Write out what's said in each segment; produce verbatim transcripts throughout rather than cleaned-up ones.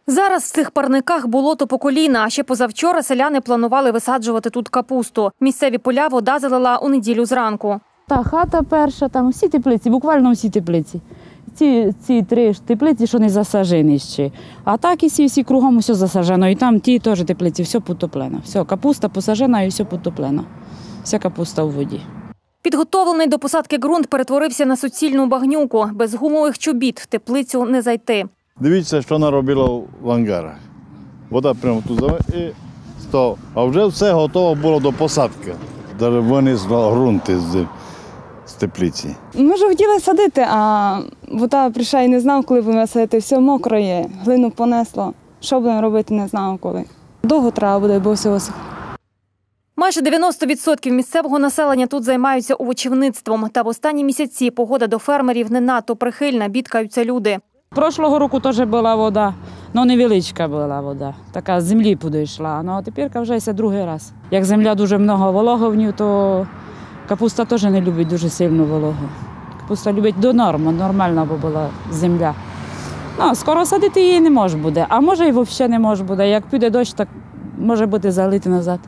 Зараз в цих парниках болото по коліна, а ще позавчора селяни планували висаджувати тут капусту. Місцеві поля вода залила у неділю зранку. Та хата перша, там всі теплиці, буквально всі теплиці. Ці, ці три теплиці, що не засажені ще. А так і всі, всі кругом все засажено. І там ті теж теплиці, все потоплено. Все, капуста посажена і все потоплено. Вся капуста у воді. Підготовлений до посадки ґрунт перетворився на суцільну багнюку. Без гумових чобіт в теплицю не зайти. Дивіться, що наробила в ангарах. Вода прямо тут і став. А вже все готово було до посадки. Навіть винесло ґрунти з, з теплиці. Ми вже хотіли садити, а вода прийшла і не знав, коли будемо садити. Все мокре є, глину понесло. Що будемо робити, не знав коли. Довго треба буде, бо все висохне. Майже дев'яносто відсотків місцевого населення тут займаються овочівництвом. Та в останні місяці погода до фермерів не надто прихильна, бідкаються люди. Прошлого року теж була вода, але невеличка була вода. Така з землі підійшла. Ну, а тепер вже це другий раз. Як земля дуже багато вологи, то капуста теж не любить дуже сильну вологу. Капуста любить до норми, нормальна бо була земля. Ну, скоро садити її не може буде, а може і взагалі не може буде. Як піде дощ, так може бути залити назад.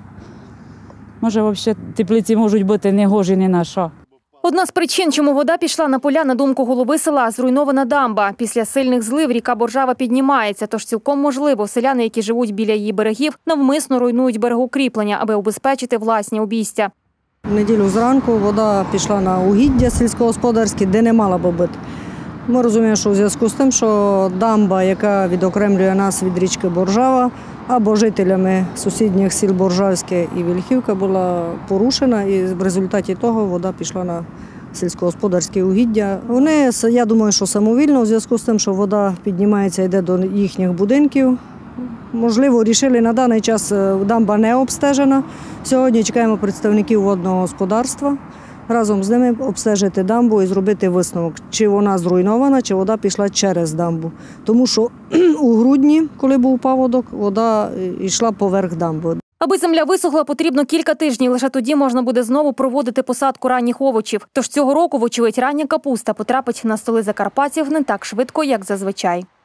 Може, взагалі теплиці можуть бути негожі ні на що. Одна з причин, чому вода пішла на поля, на думку голови села, зруйнована дамба. Після сильних злив ріка Боржава піднімається, тож цілком можливо, селяни, які живуть біля її берегів, навмисно руйнують берегоукріплення, аби убезпечити власні обійстя. В неділю зранку вода пішла на угіддя сільськогосподарські, де не мала би бути. Ми розуміємо, що у зв'язку з тим, що дамба, яка відокремлює нас від річки Боржава, або жителями сусідніх сіл Боржавське і Вільхівка була порушена, і в результаті того вода пішла на сільськогосподарські угіддя. Вони, я думаю, що самовільно, у зв'язку з тим, що вода піднімається, йде до їхніх будинків. Можливо, вирішили, на даний час дамба не обстежена. Сьогодні чекаємо представників водного господарства. Разом з ними обстежити дамбу і зробити висновок, чи вона зруйнована, чи вода пішла через дамбу. Тому що у грудні, коли був паводок, вода йшла поверх дамби. Аби земля висохла, потрібно кілька тижнів. Лише тоді можна буде знову проводити посадку ранніх овочів. Тож цього року, вочевидь, рання капуста потрапить на столи закарпатців не так швидко, як зазвичай.